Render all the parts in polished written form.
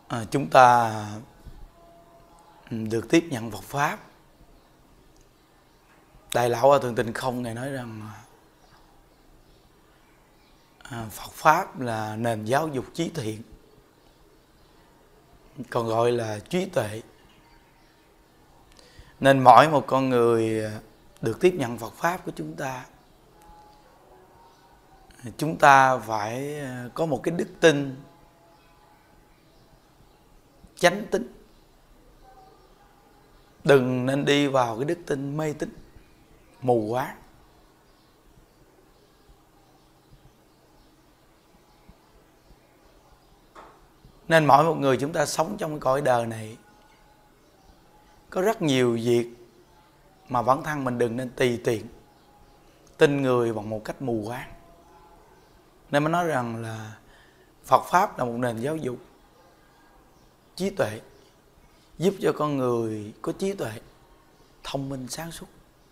Chúng ta được tiếp nhận Phật Pháp. Đại lão Hòa Thượng Tịnh Không Ngài nói rằng Phật Pháp là nền giáo dục trí thiện, còn gọi là trí tuệ. Nên mỗi một con người được tiếp nhận Phật Pháp của chúng ta phải có một cái đức tin chánh tín. Đừng nên đi vào cái đức tin mê tín mù quáng. Nên mỗi một người chúng ta sống trong cái cõi đời này có rất nhiều việc mà bản thân mình đừng nên tùy tiện tin người bằng một cách mù quáng. Nên mới nói rằng là Phật Pháp là một nền giáo dục trí tuệ, giúp cho con người có trí tuệ, thông minh, sáng suốt.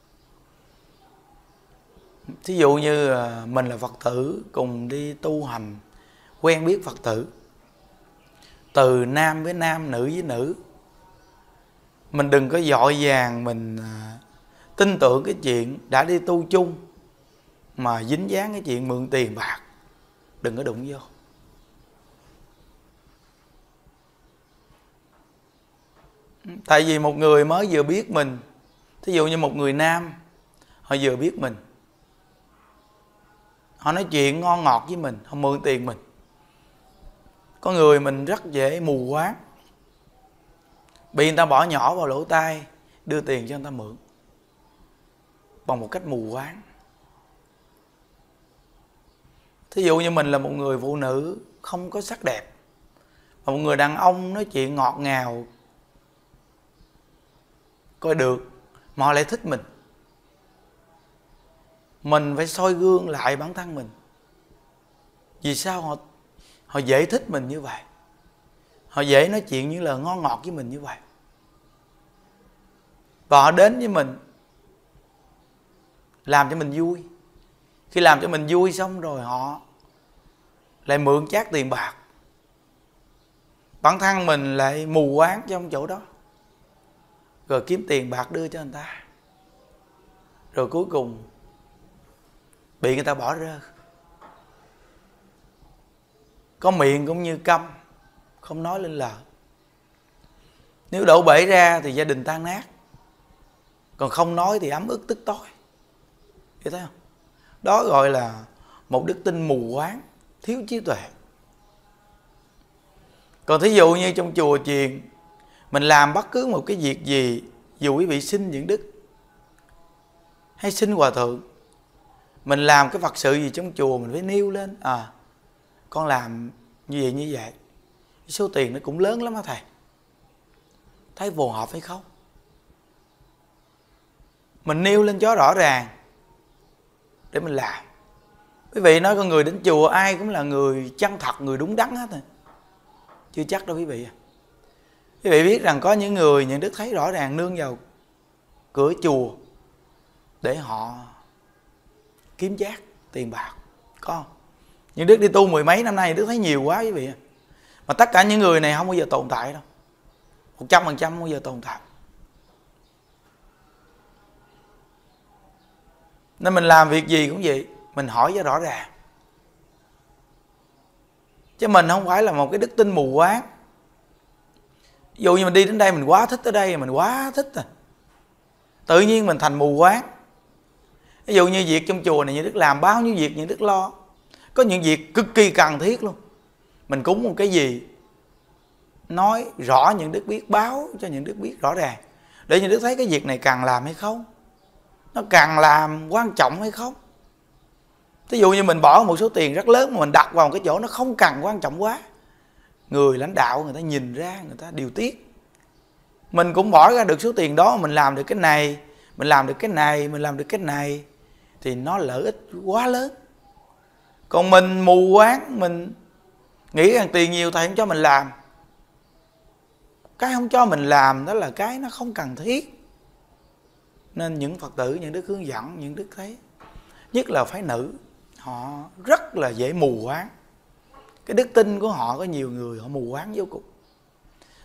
Thí dụ như mình là Phật tử, cùng đi tu hành, quen biết Phật tử, từ nam với nam, nữ với nữ, mình đừng có vội vàng mình tin tưởng cái chuyện đã đi tu chung mà dính dáng cái chuyện mượn tiền bạc. Đừng có đụng vô. Tại vì một người mới vừa biết mình, thí dụ như một người nam, họ vừa biết mình, họ nói chuyện ngon ngọt với mình, họ mượn tiền mình. Có người mình rất dễ mù quáng, bị người ta bỏ nhỏ vào lỗ tai, đưa tiền cho người ta mượn bằng một cách mù quáng. Thí dụ như mình là một người phụ nữ không có sắc đẹp, và một người đàn ông nói chuyện ngọt ngào, coi được, mà họ lại thích mình. Mình phải soi gương lại bản thân mình. Vì sao họ dễ thích mình như vậy? Họ dễ nói chuyện những lời ngon ngọt với mình như vậy. Và họ đến với mình làm cho mình vui. Khi làm cho mình vui xong rồi họ lại mượn chác tiền bạc. Bản thân mình lại mù quáng trong chỗ đó, rồi kiếm tiền bạc đưa cho người ta, rồi cuối cùng bị người ta bỏ rơi. Có miệng cũng như câm, không nói lên lời. Nếu đổ bể ra thì gia đình tan nát, còn không nói thì ấm ức tức tối. Hiểu thấy không? Đó gọi là một đức tin mù quáng, thiếu trí tuệ. Còn thí dụ như trong chùa chiền, mình làm bất cứ một cái việc gì, dù quý vị xin những đức hay xin hòa thượng, mình làm cái Phật sự gì trong chùa mình phải nêu lên, con làm như vậy, số tiền nó cũng lớn lắm á thầy, thấy phù hợp hay không? Mình nêu lên cho rõ ràng để mình làm. Quý vị nói con người đến chùa ai cũng là người chân thật, người đúng đắn hết rồi. Chưa chắc đâu quý vị. Quý vị biết rằng có những người những đức thấy rõ ràng nương vào cửa chùa để họ kiếm chác tiền bạc. Có không? Những đức đi tu mười mấy năm nay đức thấy nhiều quá quý vị. Mà tất cả những người này không bao giờ tồn tại đâu, 100% không bao giờ tồn tại. Nên mình làm việc gì cũng vậy, mình hỏi cho rõ ràng. Chứ mình không phải là một cái đức tin mù quáng. Ví dụ như mình đi đến đây, mình quá thích ở đây, mình quá thích rồi, tự nhiên mình thành mù quáng. Ví dụ như việc trong chùa này, những đức làm bao nhiêu việc những đức lo. Có những việc cực kỳ cần thiết luôn. Mình cúng một cái gì, nói rõ những đức biết, báo cho những đức biết rõ ràng, để những đức thấy cái việc này cần làm hay không, nó cần làm, quan trọng hay không. Ví dụ như mình bỏ một số tiền rất lớn mà mình đặt vào một cái chỗ nó không cần quan trọng quá, người lãnh đạo người ta nhìn ra, người ta điều tiết. Mình cũng bỏ ra được số tiền đó, mình làm được cái này, mình làm được cái này, mình làm được cái này, thì nó lợi ích quá lớn. Còn mình mù quáng, mình nghĩ rằng tiền nhiều thầy không cho mình làm. Cái không cho mình làm đó là cái nó không cần thiết. Nên những Phật tử, những đức hướng dẫn, những đức thấy, nhất là phái nữ, họ rất là dễ mù quáng. Cái đức tin của họ, có nhiều người họ mù quáng vô cùng.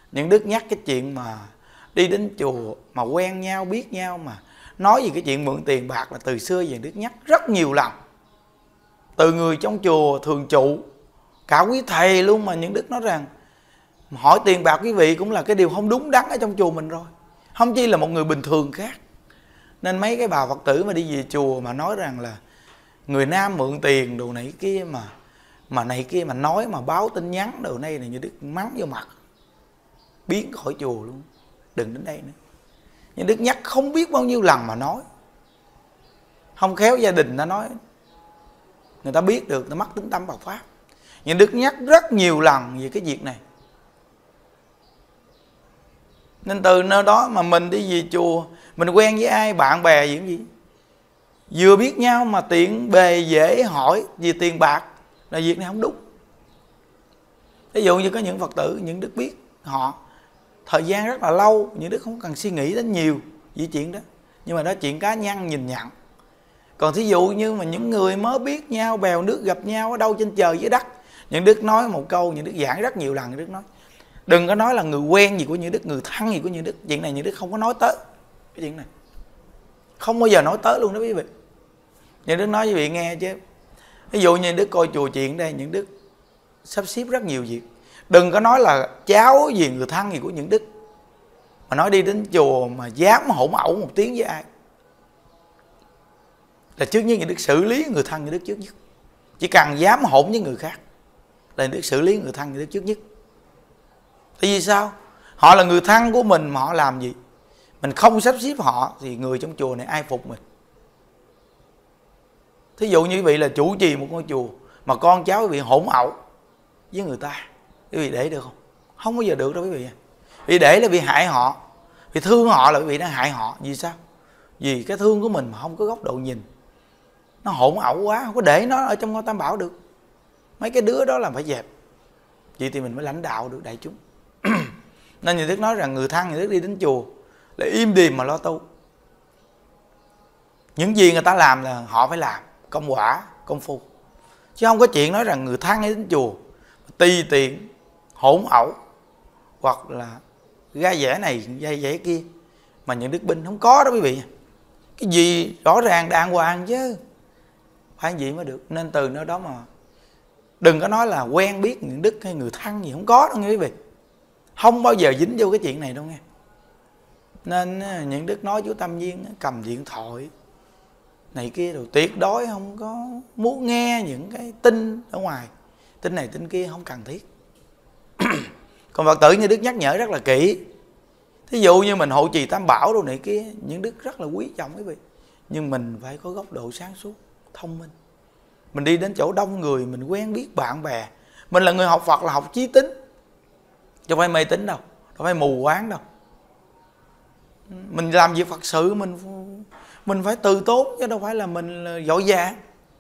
Những đức nhắc cái chuyện mà đi đến chùa mà quen nhau, biết nhau, mà nói về cái chuyện mượn tiền bạc là từ xưa về đức nhắc rất nhiều lần. Từ người trong chùa thường trụ, cả quý thầy luôn, mà những đức nói rằng hỏi tiền bạc quý vị cũng là cái điều không đúng đắn ở trong chùa mình rồi, không chi là một người bình thường khác. Nên mấy cái bà Phật tử mà đi về chùa mà nói rằng là người nam mượn tiền đồ này kia, mà này kia mà nói mà báo tin nhắn đồ này như đức mắng vô mặt, biến khỏi chùa luôn, đừng đến đây nữa. Nhưng đức nhắc không biết bao nhiêu lần mà nói, không khéo gia đình nó nói, người ta biết được, nó mất tính tâm Phật pháp. Nhưng đức nhắc rất nhiều lần về cái việc này. Nên từ nơi đó mà mình đi về chùa, mình quen với ai, bạn bè gì cũng gì, vừa biết nhau mà tiện bề dễ hỏi về tiền bạc là việc này không đúng. Ví dụ như có những Phật tử, những đức biết họ thời gian rất là lâu, những đức không cần suy nghĩ đến nhiều về chuyện đó, nhưng mà đó chuyện cá nhân nhìn nhận. Còn thí dụ như mà những người mới biết nhau, bèo nước gặp nhau ở đâu trên trời dưới đất, những đức nói một câu, những đức giảng rất nhiều lần, những đức nói đừng có nói là người quen gì của những đức, người thân gì của những đức. Chuyện này những đức không có nói tới. Cái chuyện này không bao giờ nói tới luôn đó quý vị. Những đức nói với quý vị nghe chứ. Ví dụ như đức coi chùa chuyện đây, những đức sắp xếp rất nhiều việc. Đừng có nói là cháu gì, người thân gì của những đức, mà nói đi đến chùa mà dám hỗn ẩu một tiếng với ai là trước nhất những đức xử lý người thân những đức trước nhất. Chỉ cần dám hỗn với người khác là những đức xử lý người thân những đức trước nhất. Tại vì sao? Họ là người thân của mình mà họ làm gì mình không sắp xếp họ thì người trong chùa này ai phục mình? Thí dụ như quý vị là chủ trì một ngôi chùa mà con cháu quý vị hỗn ẩu với người ta, quý vị để được không? Không bao giờ được đâu quý vị. Vì để là bị hại họ, vì thương họ là quý vị đang hại họ. Vì sao? Vì cái thương của mình mà không có góc độ nhìn, nó hỗn ẩu quá, không có để nó ở trong ngôi Tam Bảo được. Mấy cái đứa đó là phải dẹp. Vậy thì mình mới lãnh đạo được đại chúng. Nên nhà Đức nói rằng người thân nhà Đức đi đến chùa là im điềm mà lo tu. Những gì người ta làm là họ phải làm, công quả, công phu. Chứ không có chuyện nói rằng người thân đi đến chùa tùy tiện, hỗn ẩu, hoặc là ra vẻ này, ra vẻ kia mà những đức binh không có đó quý vị. Cái gì rõ ràng đàng hoàng chứ, phải vậy mới được. Nên từ nơi đó mà đừng có nói là quen biết những đức hay người thân gì, không có đâu nghe quý vị. Không bao giờ dính vô cái chuyện này đâu nghe. Nên những đức nói chú Tâm Viên cầm điện thoại này kia rồi tuyệt đối không có muốn nghe những cái tin ở ngoài, tin này tin kia không cần thiết. Còn Phật tử như đức nhắc nhở rất là kỹ. Thí dụ như mình hộ trì Tam Bảo đồ này kia, những đức rất là quý trọng quý vị, nhưng mình phải có góc độ sáng suốt, thông minh. Mình đi đến chỗ đông người, mình quen biết bạn bè, mình là người học Phật là học chí tín, chứ không phải mê tín đâu, không phải mù quáng đâu. Mình làm việc Phật sự mình phải từ tốn, chứ đâu phải là mình vội vàng.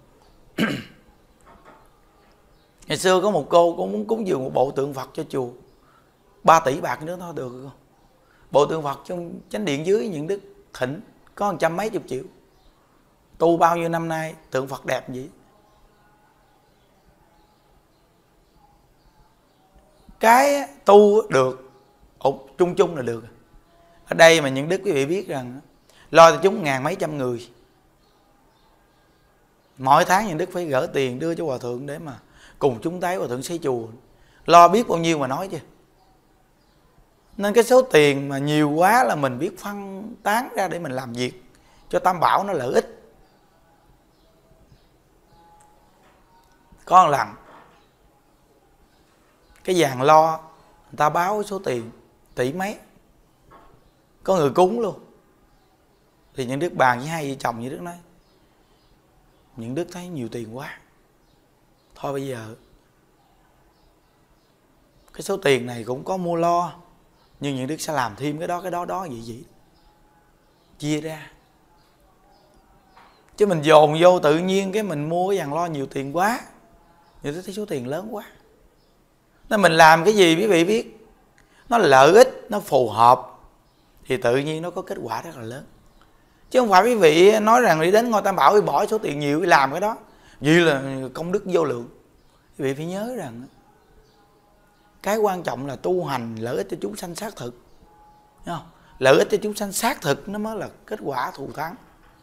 Ngày xưa có một cô muốn cúng dường một bộ tượng Phật cho chùa, 3 tỷ bạc nữa thôi được không? Bộ tượng Phật trong chánh điện dưới những đức thỉnh có 100 mấy chục triệu. Tu bao nhiêu năm nay tượng Phật đẹp vậy? Cái tu được chung chung là được. Ở đây mà những đức quý vị biết rằng lo cho chúng 1000 mấy trăm người, mỗi tháng những đức phải gỡ tiền đưa cho hòa thượng để mà cùng chúng tế hòa thượng xây chùa, lo biết bao nhiêu mà nói chứ. Nên cái số tiền mà nhiều quá là mình biết phân tán ra để mình làm việc cho Tam Bảo nó lợi ích. Có một lần cái dàn lo người ta báo số tiền tỷ mấy, có người cúng luôn, thì những đức bàn với hai vợ chồng như đức nói, những đức thấy nhiều tiền quá, thôi bây giờ cái số tiền này cũng có mua lo, nhưng những đức sẽ làm thêm cái đó vậy chia ra. Chứ mình dồn vô tự nhiên cái mình mua cái dàn lo nhiều tiền quá, những đức thấy số tiền lớn quá. Nên mình làm cái gì quý vị biết, nó lợi ích, nó phù hợp thì tự nhiên nó có kết quả rất là lớn. Chứ không phải quý vị nói rằng đi đến ngôi Tam Bảo bỏ số tiền nhiều để làm cái đó, vậy là công đức vô lượng. Quý vị phải nhớ rằng Cái quan trọng là tu hành lợi ích cho chúng sanh xác thực, thấy không? Lợi ích cho chúng sanh xác thực nó mới là kết quả thù thắng.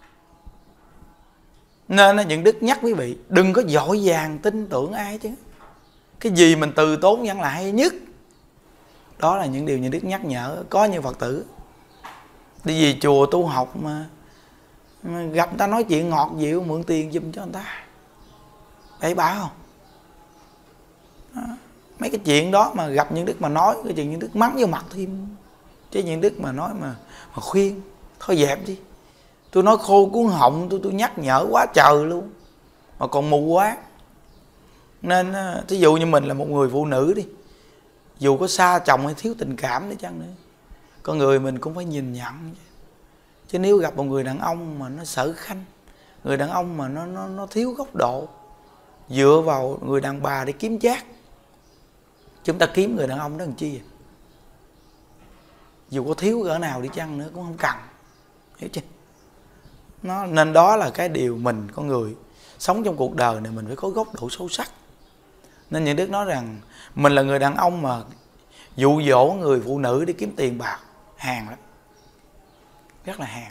Nên những đức nhắc quý vị đừng có vội vàng tin tưởng ai chứ. Cái gì mình từ tốn vẫn là hay nhất. Đó là những điều những đức nhắc nhở. Có như Phật tử đi về chùa tu học mà gặp người ta nói chuyện ngọt dịu, mượn tiền giùm cho người ta, bậy bạ không? Đó. Mấy cái chuyện đó mà gặp những đức mà nói, cái chuyện những đức mắng vô mặt thêm. Chứ những đức mà nói mà khuyên, thôi dẹp đi. Tôi nói khô cuốn họng, tôi nhắc nhở quá trời luôn mà còn mù quá. Nên thí dụ như mình là một người phụ nữ đi, dù có xa chồng hay thiếu tình cảm đi chăng nữa, con người mình cũng phải nhìn nhận. Chứ nếu gặp một người đàn ông mà nó sở khanh, người đàn ông mà nó thiếu góc độ, dựa vào người đàn bà để kiếm chác, chúng ta kiếm người đàn ông đó làm chi vậy? Dù có thiếu cỡ nào đi chăng nữa cũng không cần, hiểu chưa? Nên đó là cái điều mình con người sống trong cuộc đời này mình phải có góc độ sâu sắc. Nên những đức nói rằng mình là người đàn ông mà dụ dỗ người phụ nữ để kiếm tiền bạc, hàng lắm, rất là hàng.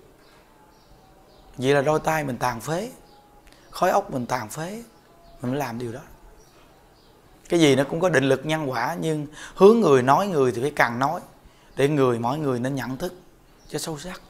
Vậy là đôi tay mình tàn phế, khối óc mình tàn phế, mình mới làm điều đó. Cái gì nó cũng có định lực nhân quả, nhưng hướng người nói người thì phải càng nói, để mỗi người nên nhận thức cho sâu sắc.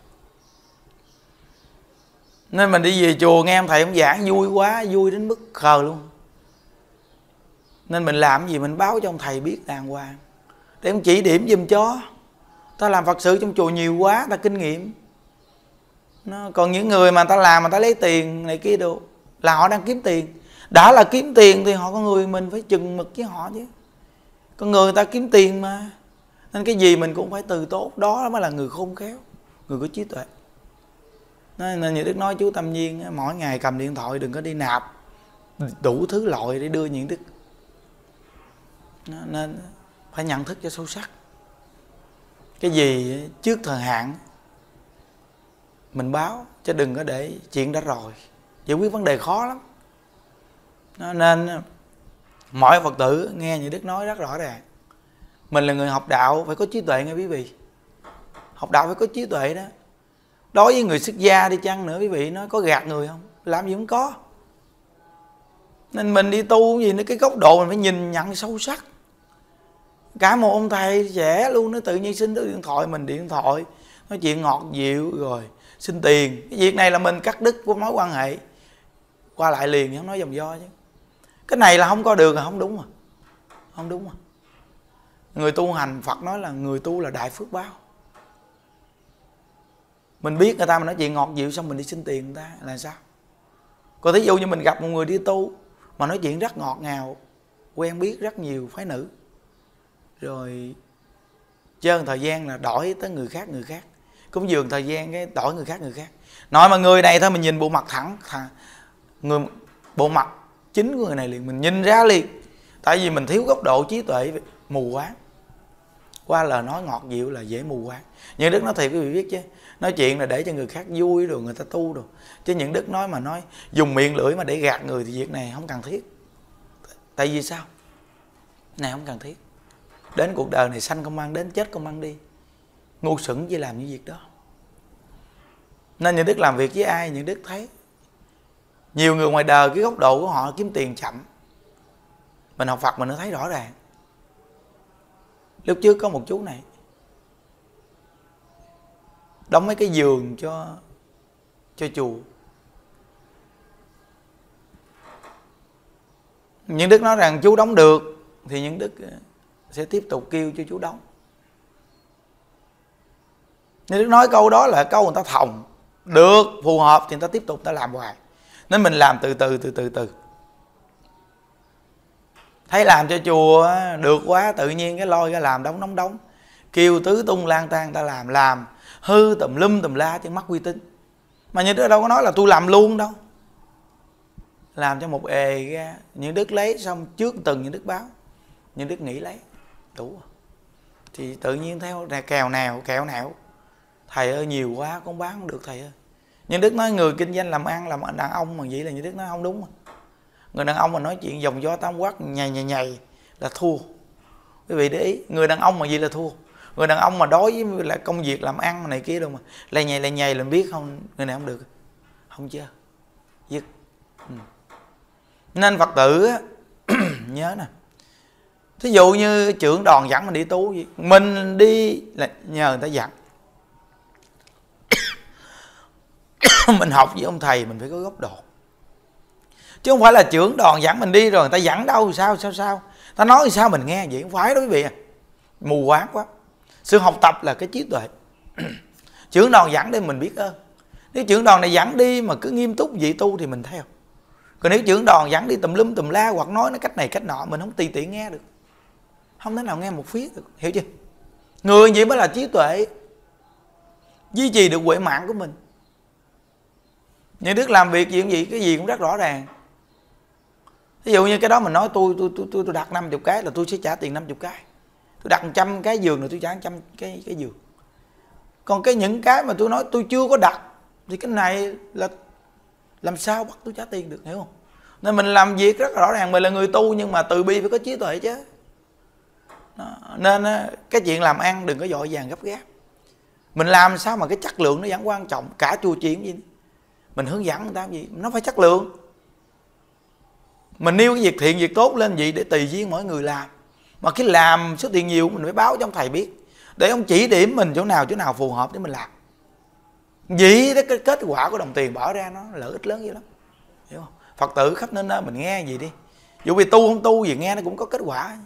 Nên mình đi về chùa nghe ông thầy ông giảng vui quá, vui đến mức khờ luôn. Nên mình làm cái gì mình báo cho ông thầy biết đàng hoàng, để ông chỉ điểm giùm cho. Ta làm Phật sự trong chùa nhiều quá, ta kinh nghiệm. Còn những người mà ta làm mà ta lấy tiền này kia đồ, là họ đang kiếm tiền. Đã là kiếm tiền thì họ, con người mình phải chừng mực với họ chứ. Con người ta kiếm tiền mà. Nên cái gì mình cũng phải từ tốt. Đó mới là người khôn khéo, người có trí tuệ. Nên như Đức nói chú Tâm Nhiên, mỗi ngày cầm điện thoại đừng có đi nạp đủ thứ loại để đưa những Đức. Nên phải nhận thức cho sâu sắc. Cái gì trước thời hạn mình báo, chứ đừng có để chuyện đã rồi. Giải quyết vấn đề khó lắm. Nên mỗi Phật tử nghe như Đức nói rất rõ ràng, mình là người học đạo phải có trí tuệ nghe quý vị. Học đạo phải có trí tuệ đó. Đối với người xuất gia đi chăng nữa quý vị nói có gạt người không? Làm gì không có. Nên mình đi tu gì nữa, cái góc độ mình phải nhìn nhận sâu sắc. Cả một ông thầy trẻ luôn, nó tự nhiên xin được điện thoại, mình điện thoại nói chuyện ngọt dịu rồi xin tiền. Cái việc này là mình cắt đứt của mối quan hệ, qua lại liền, không nói vòng vo chứ. Cái này là không có được, là không đúng. Không đúng. Người tu hành, Phật nói là người tu là đại phước báo. Mình biết người ta mà nói chuyện ngọt dịu xong mình đi xin tiền người ta là sao? Còn thí dụ như mình gặp một người đi tu mà nói chuyện rất ngọt ngào, quen biết rất nhiều phái nữ, rồi chơi thời gian là đổi tới người khác. Cũng dường thời gian cái đổi người khác. Nói mà người này thôi mình nhìn bộ mặt thẳng, bộ mặt chính của người này liền, mình nhìn ra liền. Tại vì mình thiếu góc độ trí tuệ, mù quáng. Qua lời nói ngọt dịu là dễ mù quáng. Những Đức nói thiệt quý vị biết chứ, nói chuyện là để cho người khác vui rồi người ta tu rồi. Chứ những Đức nói mà nói dùng miệng lưỡi mà để gạt người thì việc này không cần thiết. Tại vì sao? Này không cần thiết. Đến cuộc đời này sanh không mang đến, chết không mang đi. Ngu xuẩn chỉ làm những việc đó. Nên những Đức làm việc với ai, những Đức thấy nhiều người ngoài đời cái góc độ của họ kiếm tiền chậm. Mình học Phật mình nó thấy rõ ràng. Lúc trước có một chú này đóng mấy cái giường cho chùa. Những Đức nói rằng chú đóng được thì những Đức sẽ tiếp tục kêu cho chú đóng. Những Đức nói câu đó là câu người ta thòng. Được, phù hợp thì người ta tiếp tục ta làm hoài. Nên mình làm từ từ. Thấy làm cho chùa được quá, tự nhiên cái lôi ra làm đóng. Kêu tứ tung lang tan ta làm hư tùm lum tùm la chứ mất uy tín. Mà như Đức đâu có nói là tôi làm luôn đâu. Làm cho một ề ra, những Đức lấy xong trước từng những Đức báo, những Đức nghĩ lấy đủ. Thì tự nhiên theo kèo nào thầy ơi nhiều quá con bán không được thầy ơi. Nhưng Đức nói người kinh doanh làm ăn làm đàn ông mà vậy là như Đức nói không đúng. Người đàn ông mà nói chuyện dòng gió tám quắc nhầy là thua. Quý vị để ý, người đàn ông mà gì là thua. Người đàn ông mà đối với lại công việc làm ăn này kia đâu mà lay nhầy là biết không, người này không được, không chưa dứt. Nên Phật tử á, nhớ nè, thí dụ như trưởng đoàn dẫn mình đi tu gì, mình đi là nhờ người ta dặn. Mình học với ông thầy mình phải có góc độ, chứ không phải là trưởng đoàn dẫn mình đi rồi người ta dẫn đâu sao ta nói sao mình nghe vậy, không phải đó quý vị à. Mù quáng quá. Sự học tập là cái trí tuệ. Trưởng đoàn dẫn đi mình biết ơn. Nếu trưởng đoàn này dẫn đi mà cứ nghiêm túc vị tu thì mình theo. Còn nếu trưởng đoàn dẫn đi tùm lum tùm la hoặc nói nó cách này cách nọ, mình không tùy tiện nghe được, không thể nào nghe một phía được, hiểu chưa? Người vậy mới là trí tuệ, duy trì được huệ mạng của mình. Như Đức làm việc gì cũng vậy, cái gì cũng rất rõ ràng. Ví dụ như cái đó mình nói tôi đặt 50 cái là tôi sẽ trả tiền 50 cái. Tôi đặt 100 cái giường là tôi trả 100 cái giường. Còn cái những cái mà tôi nói tôi chưa có đặt thì cái này là làm sao bắt tôi trả tiền được, hiểu không? Nên mình làm việc rất rõ ràng, mình là người tu nhưng mà từ bi phải có trí tuệ chứ. Đó. Nên cái chuyện làm ăn đừng có vội vàng gấp gáp. Mình làm sao mà cái chất lượng nó vẫn quan trọng, cả chùa chuyện gì mình hướng dẫn người ta gì nó phải chất lượng. Mình nêu cái việc thiện việc tốt lên vậy để tùy duyên mỗi người làm, mà cái làm số tiền nhiều mình phải báo cho ông thầy biết để ông chỉ điểm mình chỗ nào phù hợp để mình làm. Vậy đó, cái kết quả của đồng tiền bỏ ra nó lợi ích lớn dữ lắm, hiểu không? Phật tử khắp nơi nơi mình nghe gì đi, dù vì tu không tu gì nghe nó cũng có kết quả.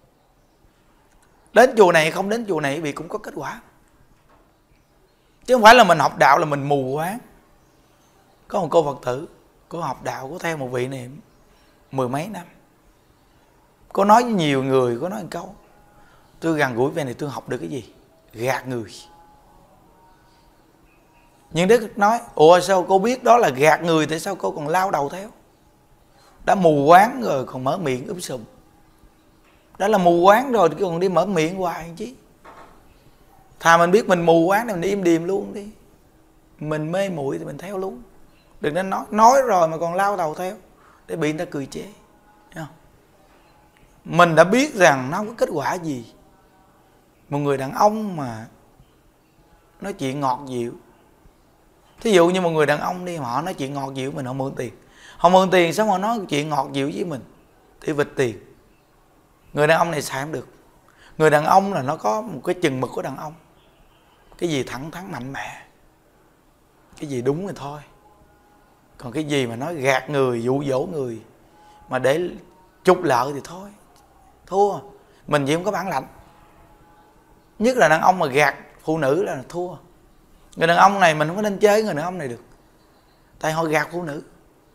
Đến chùa này không đến chùa này vì cũng có kết quả, chứ không phải là mình học đạo là mình mù quáng. Có một cô Phật tử, cô học đạo, cô theo một vị này 10 mấy năm. Cô nói với nhiều người, cô nói một câu: tôi gần gũi về này tôi học được cái gì? Gạt người. Nhưng Đức nói: ủa sao cô biết đó là gạt người, tại sao cô còn lao đầu theo? Đã mù quáng rồi còn mở miệng sùm. Đó là mù quáng rồi còn đi mở miệng hoài chứ. Thà mình biết mình mù quáng thì mình đi im điềm luôn đi. Mình mê muội thì mình theo luôn. Đừng nên nói rồi mà còn lao đầu theo để bị người ta cười chế. Thấy không? Mình đã biết rằng nó không có kết quả gì. Một người đàn ông mà nói chuyện ngọt dịu, thí dụ như một người đàn ông đi, họ nói chuyện ngọt dịu mình, họ mượn tiền. Họ mượn tiền xong họ nói chuyện ngọt dịu với mình để vịt tiền. Người đàn ông này xài không được. Người đàn ông là nó có một cái chừng mực của đàn ông. Cái gì thẳng thắn mạnh mẽ, cái gì đúng thì thôi. Còn cái gì mà nói gạt người, dụ dỗ người mà để trục lợi thì thôi, thua. Mình chỉ không có bản lãnh. Nhất là đàn ông mà gạt phụ nữ là thua. Người đàn ông này mình không có nên chơi người đàn ông này được, tại họ gạt phụ nữ,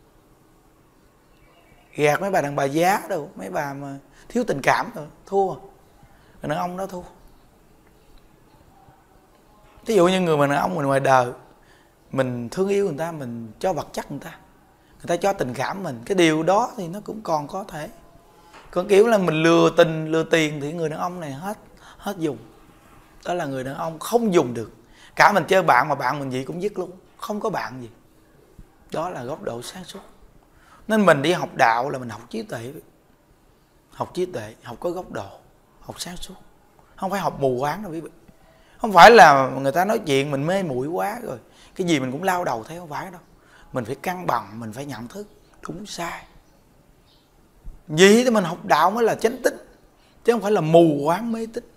gạt mấy bà đàn bà giá đâu, mấy bà mà thiếu tình cảm rồi, thua. Người đàn ông đó thua. Ví dụ như người đàn ông mình ngoài đời, mình thương yêu người ta, mình cho vật chất người ta cho tình cảm mình, cái điều đó thì nó cũng còn có thể. Còn kiểu là mình lừa tình lừa tiền thì người đàn ông này hết dùng. Đó là người đàn ông không dùng được. Cả mình chơi bạn mà bạn mình gì cũng dứt luôn, không có bạn gì. Đó là góc độ sáng suốt. Nên mình đi học đạo là mình học trí tuệ. Học trí tuệ, học có góc độ, học sáng suốt. Không phải học mù quáng đâu quý vị. Không phải là người ta nói chuyện mình mê muội quá rồi cái gì mình cũng lao đầu theo, không phải đâu. Mình phải cân bằng, mình phải nhận thức đúng sai. Vì thì mình học đạo mới là chánh tín, chứ không phải là mù quáng mê tín.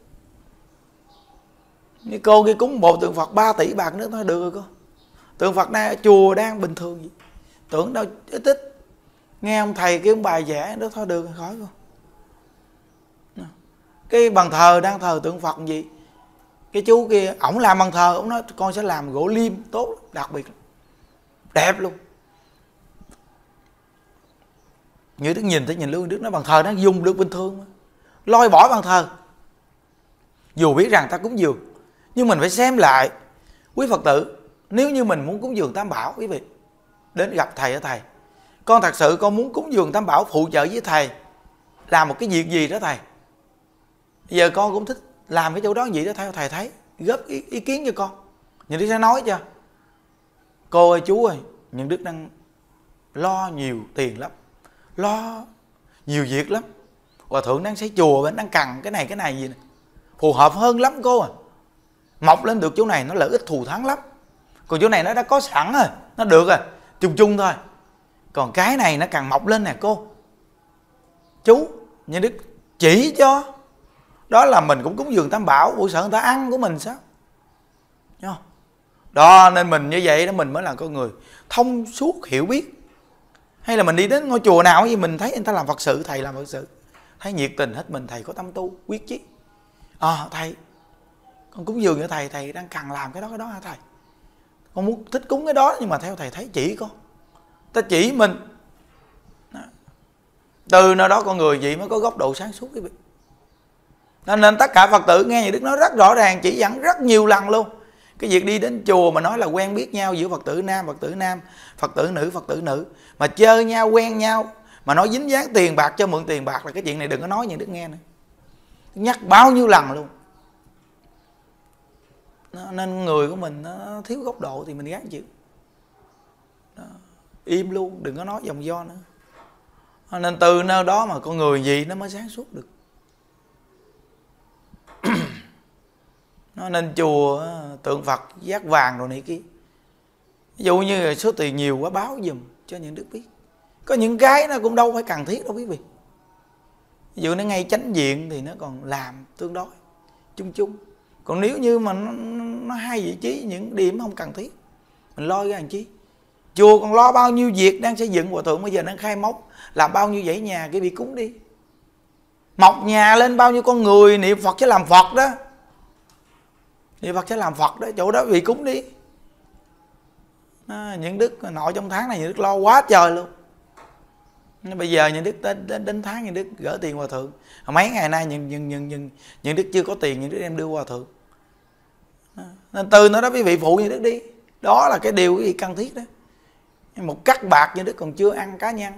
Như cô kia cúng bộ tượng Phật 3 tỷ bạc nữa thôi được rồi cô. Tượng Phật này chùa đang bình thường gì, tưởng đâu ít. Nghe ông thầy kêu ông bài vẽ đó thôi được rồi, khỏi cô. Cái bàn thờ đang thờ tượng Phật gì, cái chú kia ổng làm bàn thờ, ổng nói con sẽ làm gỗ liêm tốt, đặc biệt đẹp luôn. Như Đức nhìn thấy nhìn luôn, Đức nói bàn thờ nó dùng được bình thường, lôi bỏ bàn thờ. Dù biết rằng ta cúng dường, nhưng mình phải xem lại. Quý Phật tử, nếu như mình muốn cúng dường Tam Bảo, quý vị đến gặp thầy ở thầy, con thật sự con muốn cúng dường Tam Bảo phụ trợ với thầy làm một cái việc gì đó thầy, giờ con cũng thích làm cái chỗ đó gì đó theo thầy thấy, góp ý kiến cho con. Những Đức sẽ nói cho cô ơi chú ơi, những Đức đang lo nhiều tiền lắm, lo nhiều việc lắm. Hòa thượng đang xây chùa, đang cần cái này gì nè, phù hợp hơn lắm cô à. Mọc lên được chỗ này nó lợi ích thù thắng lắm. Còn chỗ này nó đã có sẵn rồi, nó được rồi, chung chung thôi. Còn cái này nó càng mọc lên nè cô. Chú Như Đức chỉ cho. Đó là mình cũng cúng dường Tam Bảo, buổi sợ người ta ăn của mình sao? Thấy không? Đó, nên mình như vậy đó, mình mới là con người thông suốt hiểu biết. Hay là mình đi đến ngôi chùa nào gì mình thấy người ta làm Phật sự, thầy làm Phật sự, thấy nhiệt tình hết mình, thầy có tâm tu, quyết chí. Thầy, con cúng dường cho thầy, thầy đang cần làm cái đó hả thầy? Con muốn thích cúng cái đó, nhưng mà theo thầy thấy chỉ con. Ta chỉ mình. Từ nơi đó con người vậy mới có góc độ sáng suốt quý vị. Nên tất cả Phật tử nghe Như Đức nói rất rõ ràng, chỉ dẫn rất nhiều lần luôn. Cái việc đi đến chùa mà nói là quen biết nhau giữa Phật tử nam, Phật tử nữ, mà chơi nhau, quen nhau, mà nói dính dáng tiền bạc, cho mượn tiền bạc là cái chuyện này đừng có nói Như Đức nghe nữa. Nhắc bao nhiêu lần luôn. Nên người của mình nó thiếu góc độ thì mình gắng chịu. Im luôn, đừng có nói dòng do nữa. Nên từ nơi đó mà con người gì nó mới sáng suốt được. Nên chùa tượng Phật giác vàng rồi này kia. Ví dụ như số tiền nhiều quá báo giùm cho Những Đức biết. Có những cái nó cũng đâu phải cần thiết đâu quý vị. Ví dụ nó ngay chánh diện thì nó còn làm tương đối chung chung. Còn nếu như mà nó hai vị trí, những điểm không cần thiết, mình lo ra làm chi. Chùa còn lo bao nhiêu việc đang xây dựng, hòa thượng bây giờ đang khai mốc, làm bao nhiêu dãy nhà, cái bị cúng đi. Mọc nhà lên bao nhiêu con người niệm Phật chứ làm Phật đó. Niệm Phật chứ làm Phật đó, chỗ đó bị cúng đi. Những Đức nội trong tháng này Những Đức lo quá trời luôn. Bây giờ Những Đức đến tháng Những Đức gửi tiền hòa thượng. Mấy ngày nay Những Đức chưa có tiền, Những Đức đem đưa hòa thượng. Nên từ nó đó quý vị phụ Những Đức đi. Đó là cái điều quý vị cần thiết đó. Một cắt bạc Những Đức còn chưa ăn cá nhân,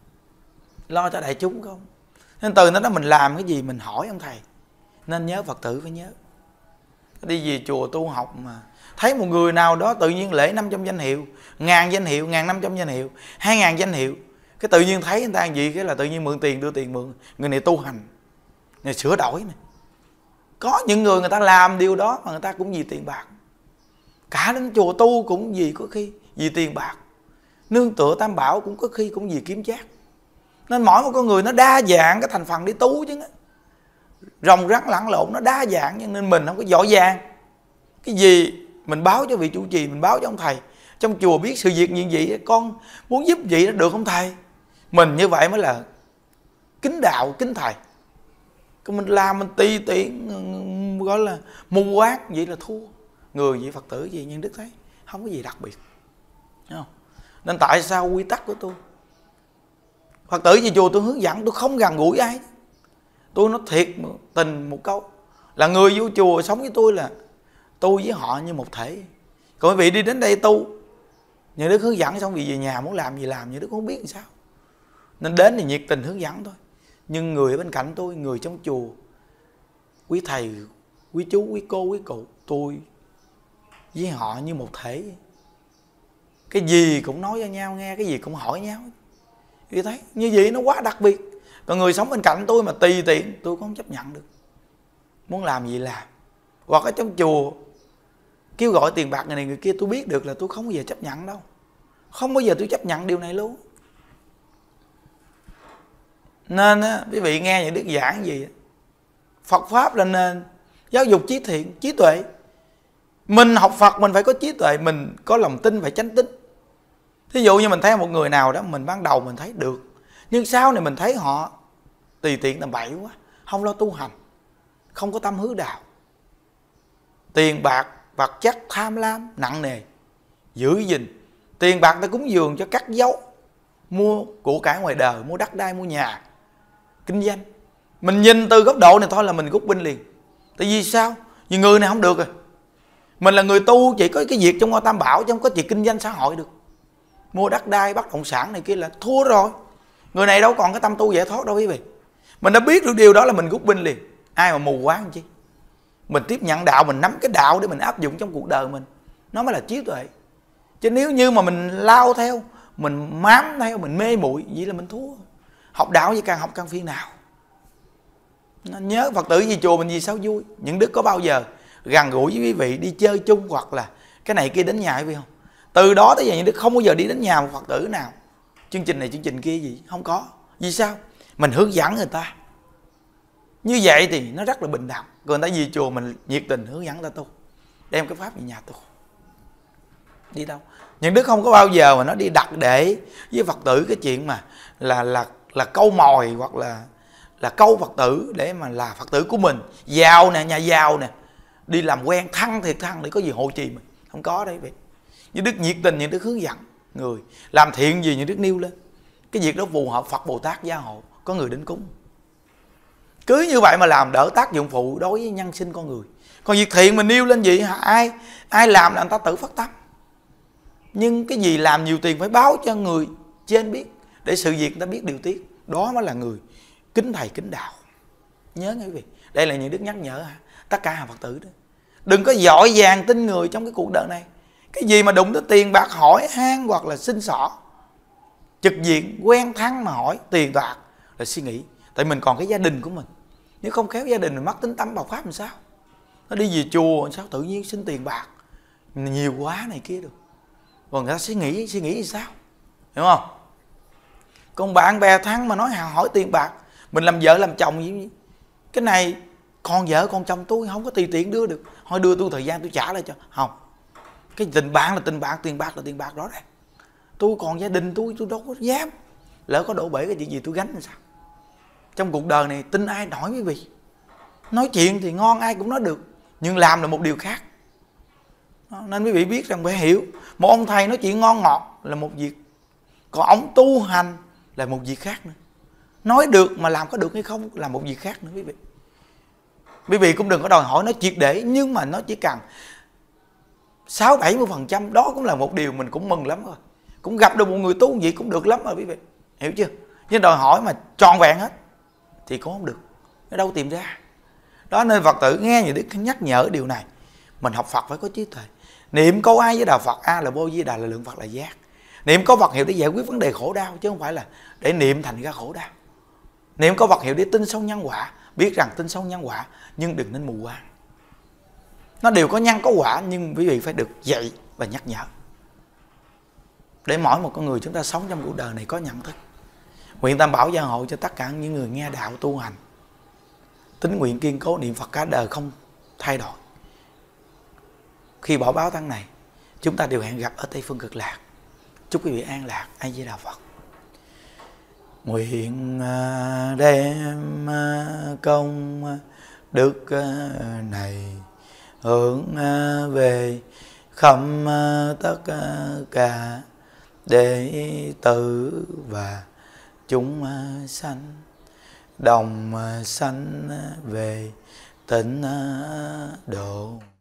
lo cho đại chúng không. Nên từ nó đó mình làm cái gì mình hỏi ông thầy. Nên nhớ Phật tử phải nhớ. Đi về chùa tu học mà thấy một người nào đó tự nhiên lễ 500 danh hiệu, 1000 danh hiệu, 1500 danh hiệu, 2000 danh hiệu, cái tự nhiên thấy người ta gì cái là tự nhiên mượn tiền, đưa tiền mượn. Người này tu hành, người sửa đổi này. Có những người ta làm điều đó mà người ta cũng vì tiền bạc. Cả đến chùa tu cũng vì có khi vì tiền bạc. Nương tựa Tam Bảo cũng có khi cũng vì kiếm chác. Nên mỗi một con người nó đa dạng cái thành phần đi tu chứ. Rồng rắn lẫn lộn nó đa dạng, nên mình không có giỏi giang. Cái gì mình báo cho vị chủ trì, mình báo cho ông thầy. Trong chùa biết sự việc như vậy, con muốn giúp vậy đó được không thầy? Mình như vậy mới là kính đạo, kính thầy. Còn mình làm mình ti tiện, gọi là mù quáng, vậy là thua. Người vậy Phật tử gì nhưng Đức thấy không có gì đặc biệt. Thấy không? Nên tại sao quy tắc của tôi, Phật tử về chùa tôi hướng dẫn, tôi không gần gũi ai. Tôi nói thiệt tình một câu là người vô chùa sống với tôi là tôi với họ như một thể. Còn quý vị đi đến đây tu, Như Đức hướng dẫn xong vì về nhà muốn làm gì làm, Như Đức không biết làm sao. Nên đến thì nhiệt tình hướng dẫn thôi. Nhưng người ở bên cạnh tôi, người trong chùa, quý thầy, quý chú, quý cô, quý cụ, tôi với họ như một thể. Cái gì cũng nói cho nhau nghe, cái gì cũng hỏi nhau. Vì thấy như vậy nó quá đặc biệt. Còn người sống bên cạnh tôi mà tùy tiện, tôi cũng không chấp nhận được. Muốn làm gì làm. Hoặc ở trong chùa kêu gọi tiền bạc người này người kia, tôi biết được là tôi không bao giờ chấp nhận đâu. Không bao giờ tôi chấp nhận điều này luôn. Nên quý vị nghe những Đức giảng gì, Phật Pháp là nền giáo dục trí thiện, trí tuệ. Mình học Phật mình phải có trí tuệ, mình có lòng tin phải chánh tín. Thí dụ như mình thấy một người nào đó, mình ban đầu mình thấy được, nhưng sau này mình thấy họ tùy tiện tầm bậy quá, không lo tu hành, không có tâm hướng đạo, tiền bạc, vật chất tham lam nặng nề, giữ gìn tiền bạc ta cúng dường cho cắt dấu, mua của cải ngoài đời, mua đất đai, mua nhà, kinh doanh. Mình nhìn từ góc độ này thôi là mình rút binh liền. Tại vì sao? Vì người này không được rồi. Mình là người tu chỉ có cái việc trong Ngôi Tam Bảo chứ không có chuyện kinh doanh xã hội được. Mua đất đai, bất động sản này kia là thua rồi. Người này đâu còn cái tâm tu giải thoát đâu quý vị. Mình đã biết được điều đó là mình rút binh liền. Ai mà mù quáng chi. Mình tiếp nhận đạo, mình nắm cái đạo để mình áp dụng trong cuộc đời mình, nó mới là trí tuệ. Chứ nếu như mà mình lao theo, mình mám theo, mình mê muội, vậy là mình thua. Học đạo gì càng học càng phiền não. Nhớ Phật tử gì chùa mình gì sao vui. Những đức có bao giờ gần gũi với quý vị đi chơi chung hoặc là cái này kia đến nhà quý vị không? Từ đó tới giờ những đức không bao giờ đi đến nhà một Phật tử nào chương trình này chương trình kia gì, không có. Vì sao? Mình hướng dẫn người ta. Như vậy thì nó rất là bình đẳng. Còn người ta về chùa mình nhiệt tình hướng dẫn ta tu, đem cái pháp về nhà tu. Đi đâu? Những đức không có bao giờ mà nó đi đặt để với Phật tử cái chuyện mà là câu mồi hoặc là câu Phật tử để mà là Phật tử của mình, giàu nè, nhà giàu nè, đi làm quen thăng thiệt thăng để có gì hộ trì mình. Không có đấy vậy. Những đức nhiệt tình, những đức hướng dẫn người làm thiện gì những đức nêu lên. Cái việc đó phù hợp Phật Bồ Tát gia hộ, có người đến cúng. Cứ như vậy mà làm đỡ tác dụng phụ đối với nhân sinh con người. Còn việc thiện mình nêu lên gì ai làm là người ta tự phát tâm. Nhưng cái gì làm nhiều tiền phải báo cho người trên biết, để sự việc người ta biết điều tiết. Đó mới là người kính thầy kính đạo. Nhớ nghe quý vị, đây là những đức nhắc nhở tất cả hàng Phật tử đó. Đừng có vội vàng tin người trong cái cuộc đời này. Cái gì mà đụng tới tiền bạc hỏi han hoặc là xin xỏ, trực diện quen thăng mà hỏi tiền bạc là suy nghĩ. Tại mình còn cái gia đình của mình. Nếu không khéo gia đình mình mất tính tâm bộc phát làm sao? Nó đi về chùa sao tự nhiên xin tiền bạc nhiều quá này kia được. Còn người ta suy nghĩ thì sao? Hiểu không? Còn bạn bè thắng mà nói hỏi tiền bạc, mình làm vợ làm chồng gì, cái này con vợ con chồng tôi không có tùy tiện đưa được, thôi đưa tôi thời gian tôi trả lại cho. Không, cái tình bạn là tình bạn, tiền bạc là tiền bạc, rõ ràng. Tôi còn gia đình tôi đâu có dám, lỡ có đổ bể cái chuyện gì tôi gánh làm sao? Trong cuộc đời này tin ai nổi quý vị. Nói chuyện thì ngon ai cũng nói được, nhưng làm là một điều khác. Nên quý vị biết rằng phải hiểu, một ông thầy nói chuyện ngon ngọt là một việc, còn ông tu hành là một việc khác nữa. Nói được mà làm có được hay không là một việc khác nữa quý vị. Quý vị cũng đừng có đòi hỏi nó triệt để, nhưng mà nó chỉ cần 60-70%, đó cũng là một điều mình cũng mừng lắm rồi. Cũng gặp được một người tu vậy cũng được lắm rồi quý vị. Hiểu chưa? Nhưng đòi hỏi mà trọn vẹn hết thì cũng không được. Nó đâu tìm ra. Đó nên Phật tử nghe những đức nhắc nhở điều này. Mình học Phật phải có trí tuệ. Niệm câu A với Đà Phật, A là vô di đà là lượng Phật là giác. Niệm câu Phật hiệu để giải quyết vấn đề khổ đau, chứ không phải là để niệm thành ra khổ đau. Niệm câu Phật hiệu để tin sâu nhân quả, biết rằng tin sâu nhân quả, nhưng đừng nên mù quáng. Nó đều có nhân có quả, nhưng quý vị phải được dạy và nhắc nhở, để mỗi một con người chúng ta sống trong cuộc đời này có nhận thức. Nguyện Tam Bảo gia hộ cho tất cả những người nghe đạo tu hành, tín nguyện kiên cố niệm Phật cả đời không thay đổi. Khi bỏ báo tăng này, chúng ta đều hẹn gặp ở Tây Phương Cực Lạc. Chúc quý vị an lạc. A Di Đà Phật. Nguyện đem công đức này hướng về khắp tất cả đệ tử và chúng sanh, đồng sanh về tịnh độ.